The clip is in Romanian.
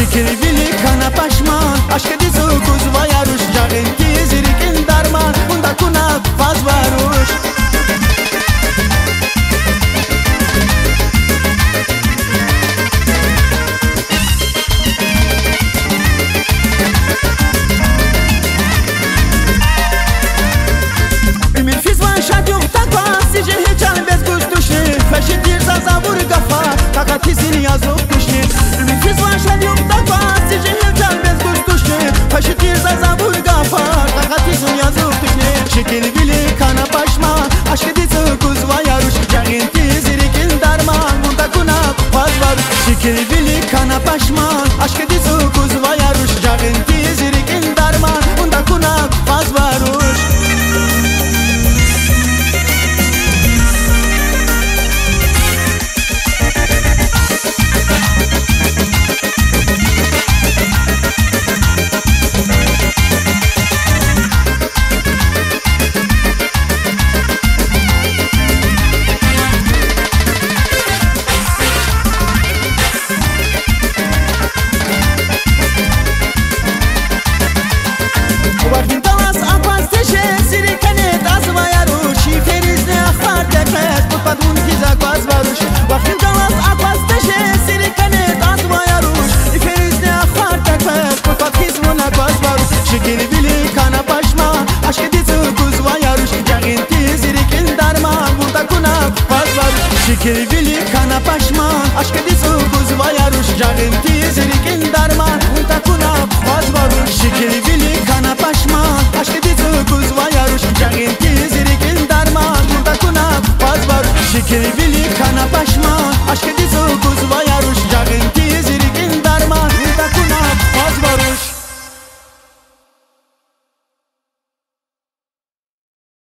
Shikiri vili kana pashman Ashke dizu kuzva yarush Jagenti zirikin darman Unda kuna faz varush Ümir fizman şadyum takva Sice hiç albez kuştuşni Feşitir zazavur gafa Takat hizini yazıp kuşni Ümir fizman şadyum takva Sice hiç albez kuştuşni Feşitir zazavur gafa Takat hizini yazıp kuşni Şekil vili kana paşma Aşkı dizi kuzva yaruş Jagenti zirikin darman Bunda kuna faz var Şekil vili kana paşma Aşkı dizi kuzva yaruş Jagenti zirikin darman Bunda kuna faz varuş Shikiri vili kana pashma Ashke dizu kuzva yarush Jagenti zirikin darman Bunda kuna faz varush Shikiri vili kana pashma Ashke dizu kuzva yarush Jagenti zirikin darman Bunda kuna faz varush Shikiri vili